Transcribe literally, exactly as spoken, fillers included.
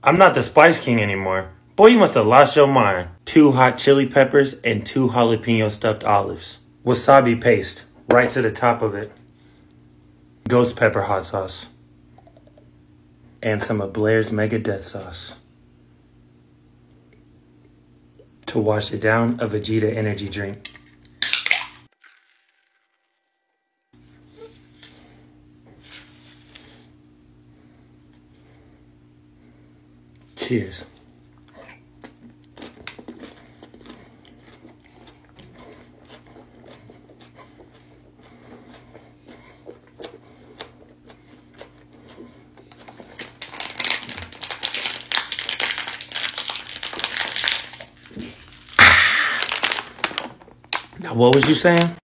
I'm not the Spice King anymore. Boy, you must have lost your mind. Two hot chili peppers and two jalapeno stuffed olives. Wasabi paste right to the top of it. Ghost pepper hot sauce. And some of Blair's Mega Death Sauce. To wash it down, a Vegeta energy drink. Cheers. Now, what was you saying?